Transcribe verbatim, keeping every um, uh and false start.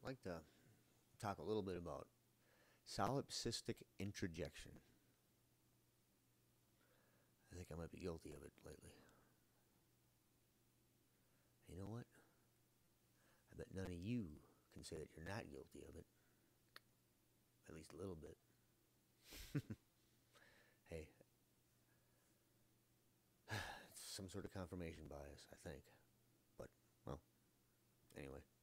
I'd like to talk a little bit about solipsistic introjection. I think I might be guilty of it lately. You know what? I bet none of you can say that you're not guilty of it. At least a little bit. Hey, it's some sort of confirmation bias, I think. But, well, anyway.